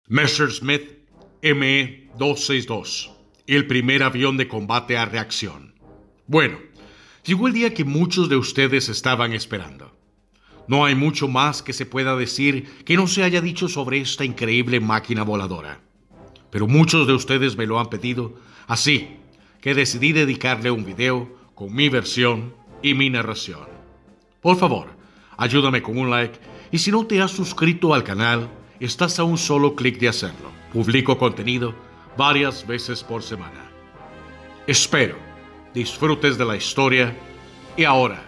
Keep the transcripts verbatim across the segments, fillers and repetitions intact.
Messerschmitt M E doscientos sesenta y dos, el primer avión de combate a reacción. Bueno, llegó el día que muchos de ustedes estaban esperando. No hay mucho más que se pueda decir que no se haya dicho sobre esta increíble máquina voladora. Pero muchos de ustedes me lo han pedido, así que decidí dedicarle un video con mi versión y mi narración. Por favor, ayúdame con un like y si no te has suscrito al canal, estás a un solo clic de hacerlo. Publico contenido varias veces por semana. Espero disfrutes de la historia y ahora,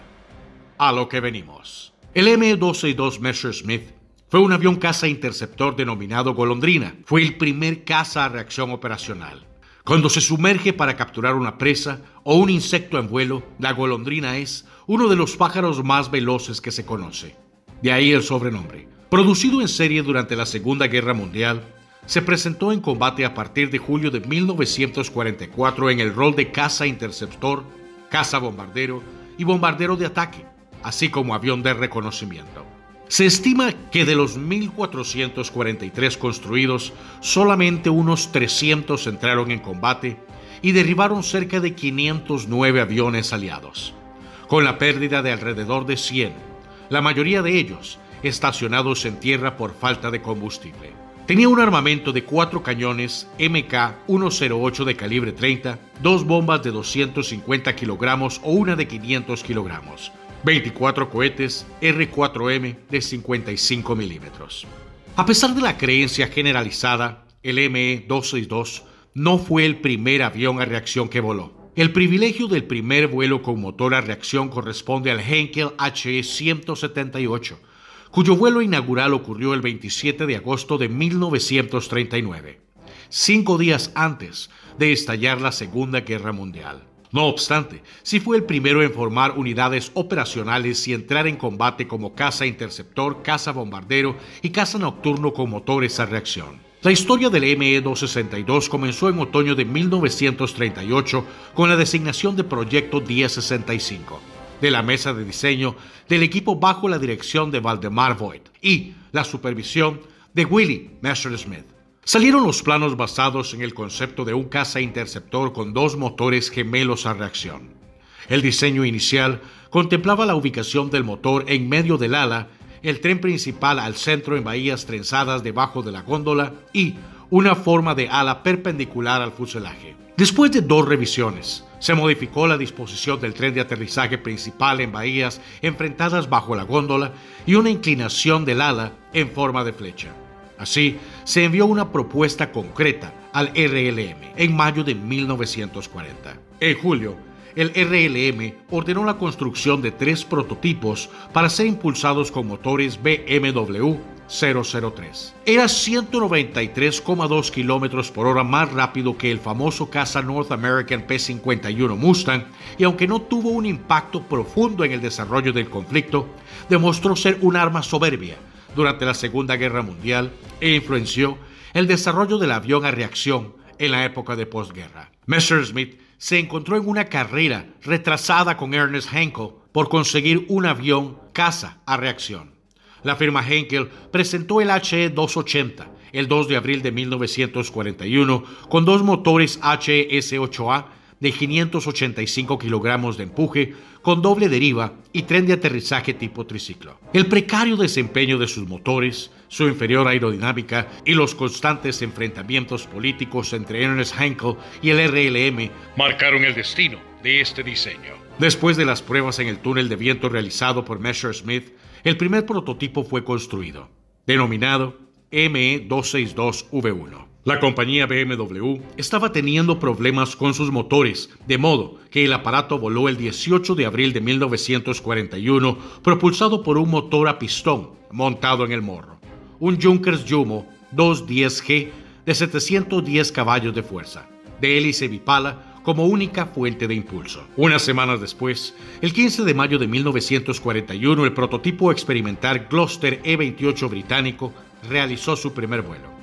a lo que venimos. El M E doscientos sesenta y dos Messerschmitt fue un avión caza interceptor denominado Golondrina. Fue el primer caza a reacción operacional. Cuando se sumerge para capturar una presa o un insecto en vuelo, la golondrina es uno de los pájaros más veloces que se conoce. De ahí el sobrenombre. Producido en serie durante la Segunda Guerra Mundial, se presentó en combate a partir de julio de mil novecientos cuarenta y cuatro en el rol de caza interceptor, caza bombardero y bombardero de ataque, así como avión de reconocimiento. Se estima que de los mil cuatrocientos cuarenta y tres construidos, solamente unos trescientos entraron en combate y derribaron cerca de quinientos nueve aviones aliados, con la pérdida de alrededor de cien, la mayoría de ellos estacionados en tierra por falta de combustible. Tenía un armamento de cuatro cañones M K ciento ocho de calibre treinta, dos bombas de doscientos cincuenta kilogramos o una de quinientos kilogramos, veinticuatro cohetes R cuatro M de cincuenta y cinco milímetros. A pesar de la creencia generalizada, el M E doscientos sesenta y dos no fue el primer avión a reacción que voló. El privilegio del primer vuelo con motor a reacción corresponde al Heinkel H E ciento setenta y ocho, cuyo vuelo inaugural ocurrió el veintisiete de agosto de mil novecientos treinta y nueve, cinco días antes de estallar la Segunda Guerra Mundial. No obstante, sí fue el primero en formar unidades operacionales y entrar en combate como caza interceptor, caza bombardero y caza nocturno con motores a reacción. La historia del M E doscientos sesenta y dos comenzó en otoño de mil novecientos treinta y ocho con la designación de Proyecto diez sesenta y cinco, de la mesa de diseño del equipo bajo la dirección de Valdemar Voigt y la supervisión de Willy Messerschmitt. Salieron los planos basados en el concepto de un caza interceptor con dos motores gemelos a reacción. El diseño inicial contemplaba la ubicación del motor en medio del ala, el tren principal al centro en bahías trenzadas debajo de la góndola y una forma de ala perpendicular al fuselaje. Después de dos revisiones, se modificó la disposición del tren de aterrizaje principal en bahías enfrentadas bajo la góndola y una inclinación del ala en forma de flecha. Así, se envió una propuesta concreta al R L M en mayo de mil novecientos cuarenta. En julio, el R L M ordenó la construcción de tres prototipos para ser impulsados con motores B M W cero cero tres. Era ciento noventa y tres coma dos kilómetros por hora más rápido que el famoso caza North American P cincuenta y uno Mustang, y aunque no tuvo un impacto profundo en el desarrollo del conflicto, demostró ser un arma soberbia durante la Segunda Guerra Mundial e influenció el desarrollo del avión a reacción en la época de posguerra. Messerschmitt se encontró en una carrera retrasada con Ernest Heinkel por conseguir un avión caza a reacción. La firma Heinkel presentó el H E doscientos ochenta el dos de abril de mil novecientos cuarenta y uno con dos motores H E S ocho A de quinientos ochenta y cinco kilogramos de empuje con doble deriva y tren de aterrizaje tipo triciclo. El precario desempeño de sus motores, su inferior aerodinámica y los constantes enfrentamientos políticos entre Ernest Heinkel y el R L M marcaron el destino de este diseño. Después de las pruebas en el túnel de viento realizado por Messerschmitt, el primer prototipo fue construido, denominado M E doscientos sesenta y dos V uno. La compañía B M W estaba teniendo problemas con sus motores, de modo que el aparato voló el dieciocho de abril de mil novecientos cuarenta y uno propulsado por un motor a pistón montado en el morro, un Junkers Jumo doscientos diez G de setecientos diez caballos de fuerza, de hélice bipala como única fuente de impulso. Unas semanas después, el quince de mayo de mil novecientos cuarenta y uno, el prototipo experimental Gloster E veintiocho británico realizó su primer vuelo.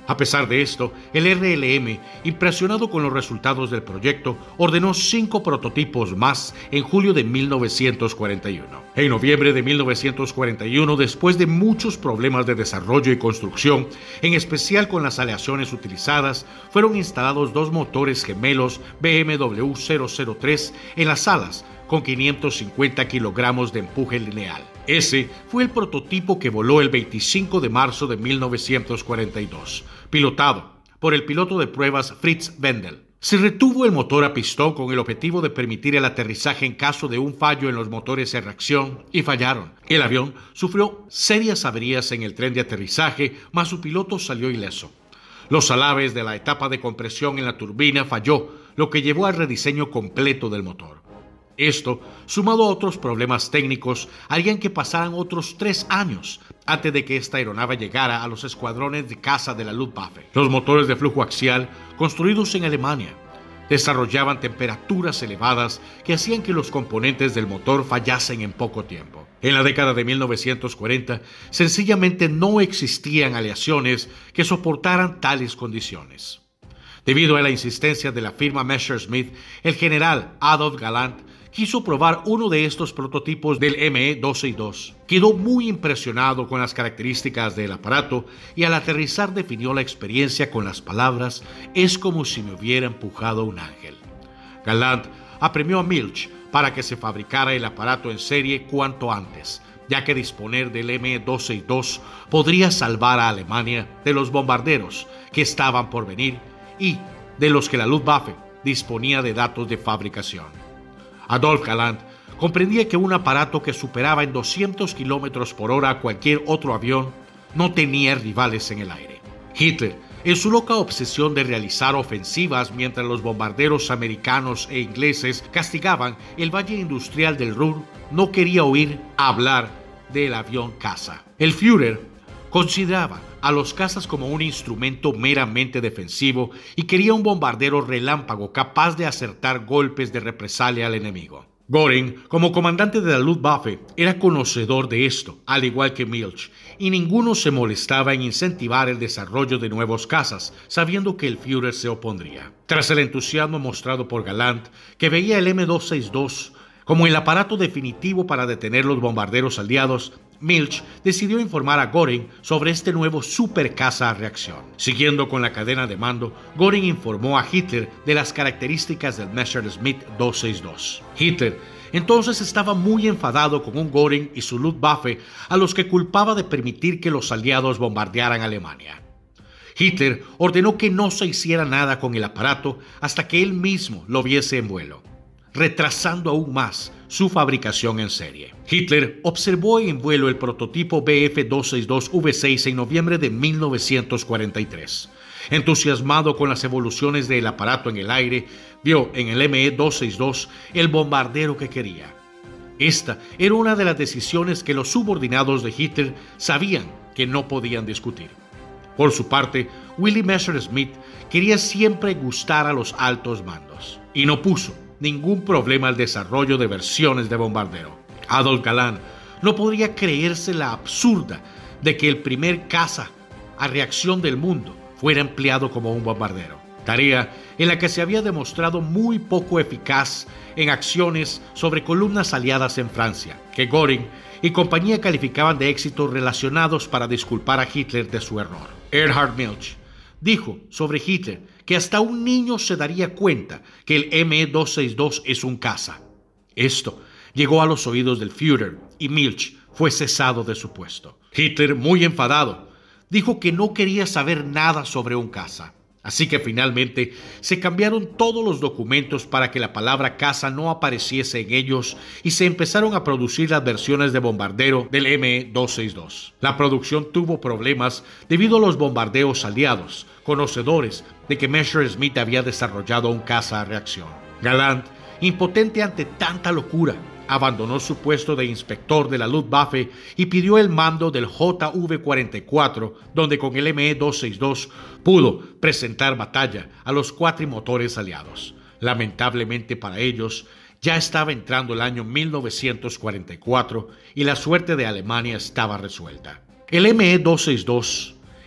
A pesar de esto, el R L M, impresionado con los resultados del proyecto, ordenó cinco prototipos más en julio de mil novecientos cuarenta y uno. En noviembre de mil novecientos cuarenta y uno, después de muchos problemas de desarrollo y construcción, en especial con las aleaciones utilizadas, fueron instalados dos motores gemelos B M W cero cero tres en las alas, con quinientos cincuenta kilogramos de empuje lineal. Ese fue el prototipo que voló el veinticinco de marzo de mil novecientos cuarenta y dos, pilotado por el piloto de pruebas Fritz Wendel. Se retuvo el motor a pistón con el objetivo de permitir el aterrizaje en caso de un fallo en los motores de reacción, y fallaron. El avión sufrió serias averías en el tren de aterrizaje, mas su piloto salió ileso. Los alabes de la etapa de compresión en la turbina falló, lo que llevó al rediseño completo del motor. Esto, sumado a otros problemas técnicos, harían que pasaran otros tres años antes de que esta aeronave llegara a los escuadrones de caza de la Luftwaffe. Los motores de flujo axial, construidos en Alemania, desarrollaban temperaturas elevadas que hacían que los componentes del motor fallasen en poco tiempo. En la década de mil novecientos cuarenta, sencillamente no existían aleaciones que soportaran tales condiciones. Debido a la insistencia de la firma Messerschmitt, el general Adolf Galland quiso probar uno de estos prototipos del M E doscientos sesenta y dos. Quedó muy impresionado con las características del aparato y al aterrizar definió la experiencia con las palabras: "Es como si me hubiera empujado un ángel". Galland apremió a Milch para que se fabricara el aparato en serie cuanto antes, ya que disponer del M E doscientos sesenta y dos podría salvar a Alemania de los bombarderos que estaban por venir y de los que la Luftwaffe disponía de datos de fabricación. Adolf Galland comprendía que un aparato que superaba en doscientos kilómetros por hora a cualquier otro avión no tenía rivales en el aire. Hitler, en su loca obsesión de realizar ofensivas mientras los bombarderos americanos e ingleses castigaban el valle industrial del Ruhr, no quería oír hablar del avión caza. El Führer consideraba a los cazas como un instrumento meramente defensivo y quería un bombardero relámpago capaz de acertar golpes de represalia al enemigo. Göring, como comandante de la Luftwaffe, era conocedor de esto, al igual que Milch, y ninguno se molestaba en incentivar el desarrollo de nuevos cazas, sabiendo que el Führer se opondría. Tras el entusiasmo mostrado por Galland, que veía el M doscientos sesenta y dos como el aparato definitivo para detener los bombarderos aliados, Milch decidió informar a Göring sobre este nuevo supercaza a reacción. Siguiendo con la cadena de mando, Göring informó a Hitler de las características del Messerschmitt doscientos sesenta y dos. Hitler entonces estaba muy enfadado con un Göring y su Luftwaffe, a los que culpaba de permitir que los aliados bombardearan Alemania. Hitler ordenó que no se hiciera nada con el aparato hasta que él mismo lo viese en vuelo, retrasando aún más su fabricación en serie. Hitler observó en vuelo el prototipo B F doscientos sesenta y dos V seis en noviembre de mil novecientos cuarenta y tres. Entusiasmado con las evoluciones del aparato en el aire, vio en el M E doscientos sesenta y dos el bombardero que quería. Esta era una de las decisiones que los subordinados de Hitler sabían que no podían discutir. Por su parte, Willy Messerschmitt quería siempre gustar a los altos mandos y no puso ningún problema al desarrollo de versiones de bombardero. Adolf Galland no podría creerse la absurda de que el primer caza a reacción del mundo fuera empleado como un bombardero, tarea en la que se había demostrado muy poco eficaz en acciones sobre columnas aliadas en Francia, que Göring y compañía calificaban de éxitos relacionados para disculpar a Hitler de su error. Erhard Milch dijo sobre Hitler que hasta un niño se daría cuenta que el M E doscientos sesenta y dos es un caza. Esto llegó a los oídos del Führer y Milch fue cesado de su puesto. Hitler, muy enfadado, dijo que no quería saber nada sobre un caza. Así que finalmente se cambiaron todos los documentos para que la palabra caza no apareciese en ellos y se empezaron a producir las versiones de bombardero del M E doscientos sesenta y dos. La producción tuvo problemas debido a los bombardeos aliados, conocedores de que Messerschmitt había desarrollado un caza a reacción. Galland, impotente ante tanta locura, abandonó su puesto de inspector de la Luftwaffe y pidió el mando del J V cuarenta y cuatro, donde con el M E doscientos sesenta y dos pudo presentar batalla a los cuatrimotores aliados. Lamentablemente para ellos, ya estaba entrando el año mil novecientos cuarenta y cuatro y la suerte de Alemania estaba resuelta. El M E doscientos sesenta y dos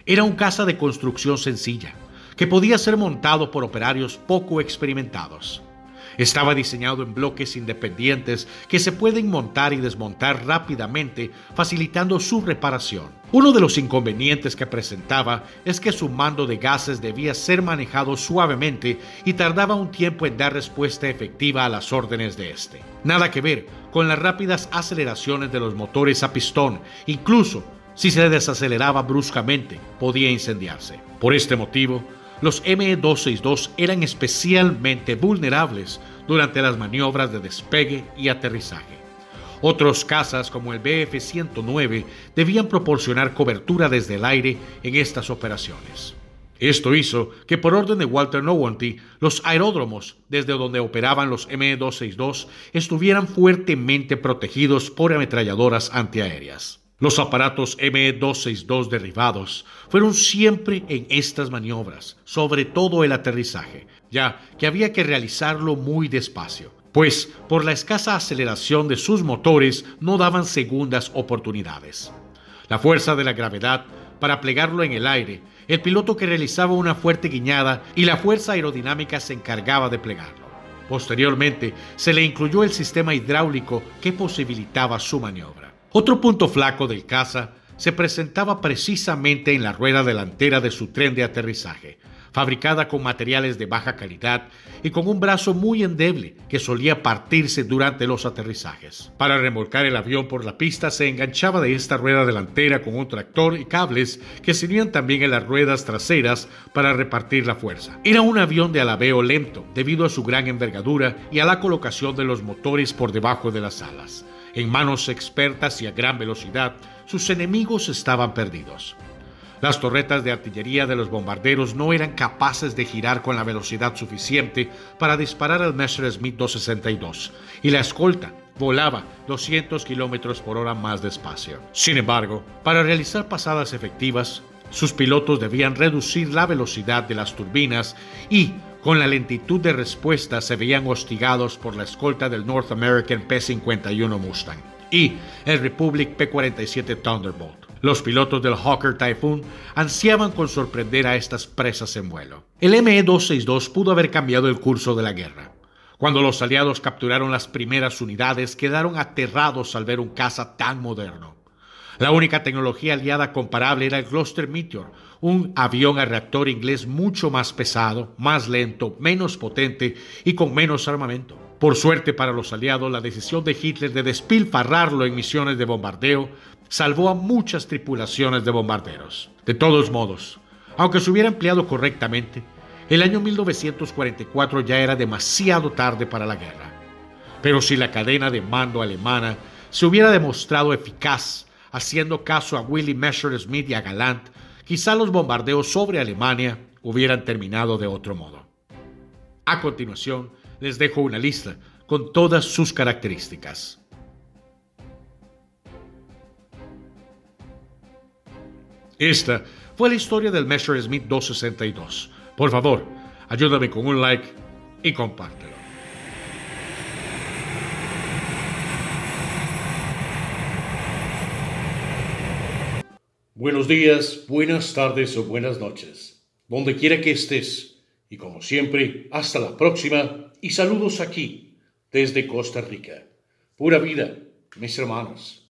Era un caza de construcción sencilla, que podía ser montado por operarios poco experimentados. Estaba diseñado en bloques independientes que se pueden montar y desmontar rápidamente, facilitando su reparación. Uno de los inconvenientes que presentaba es que su mando de gases debía ser manejado suavemente y tardaba un tiempo en dar respuesta efectiva a las órdenes de este. Nada que ver con las rápidas aceleraciones de los motores a pistón, incluso si se desaceleraba bruscamente, podía incendiarse. Por este motivo, los M doscientos sesenta y dos eran especialmente vulnerables durante las maniobras de despegue y aterrizaje. Otros cazas como el B F ciento nueve debían proporcionar cobertura desde el aire en estas operaciones. Esto hizo que por orden de Walter Knowenty, los aeródromos desde donde operaban los M doscientos sesenta y dos estuvieran fuertemente protegidos por ametralladoras antiaéreas. Los aparatos M doscientos sesenta y dos derribados fueron siempre en estas maniobras, sobre todo el aterrizaje, ya que había que realizarlo muy despacio, pues por la escasa aceleración de sus motores no daban segundas oportunidades. La fuerza de la gravedad para plegarlo en el aire, el piloto que realizaba una fuerte guiñada y la fuerza aerodinámica se encargaba de plegarlo. Posteriormente se le incluyó el sistema hidráulico que posibilitaba su maniobra. Otro punto flaco del caza se presentaba precisamente en la rueda delantera de su tren de aterrizaje, fabricada con materiales de baja calidad y con un brazo muy endeble que solía partirse durante los aterrizajes. Para remolcar el avión por la pista se enganchaba de esta rueda delantera con un tractor y cables que se unían también en las ruedas traseras para repartir la fuerza. Era un avión de alabeo lento debido a su gran envergadura y a la colocación de los motores por debajo de las alas. En manos expertas y a gran velocidad, sus enemigos estaban perdidos. Las torretas de artillería de los bombarderos no eran capaces de girar con la velocidad suficiente para disparar al Messerschmitt doscientos sesenta y dos, y la escolta volaba doscientos kilómetros por hora más despacio. Sin embargo, para realizar pasadas efectivas, sus pilotos debían reducir la velocidad de las turbinas y, con la lentitud de respuesta, se veían hostigados por la escolta del North American P cincuenta y uno Mustang y el Republic P cuarenta y siete Thunderbolt. Los pilotos del Hawker Typhoon ansiaban con sorprender a estas presas en vuelo. El M doscientos sesenta y dos pudo haber cambiado el curso de la guerra. Cuando los aliados capturaron las primeras unidades, quedaron aterrados al ver un caza tan moderno. La única tecnología aliada comparable era el Gloster Meteor, un avión a reactor inglés mucho más pesado, más lento, menos potente y con menos armamento. Por suerte para los aliados, la decisión de Hitler de despilfarrarlo en misiones de bombardeo salvó a muchas tripulaciones de bombarderos. De todos modos, aunque se hubiera empleado correctamente, el año mil novecientos cuarenta y cuatro ya era demasiado tarde para la guerra. Pero si la cadena de mando alemana se hubiera demostrado eficaz, haciendo caso a Willy Messerschmitt y a Galant, quizá los bombardeos sobre Alemania hubieran terminado de otro modo. A continuación, les dejo una lista con todas sus características. Esta fue la historia del Messerschmitt doscientos sesenta y dos. Por favor, ayúdame con un like y compártelo. Buenos días, buenas tardes o buenas noches, donde quiera que estés. Y como siempre, hasta la próxima y saludos aquí, desde Costa Rica. Pura vida, mis hermanos.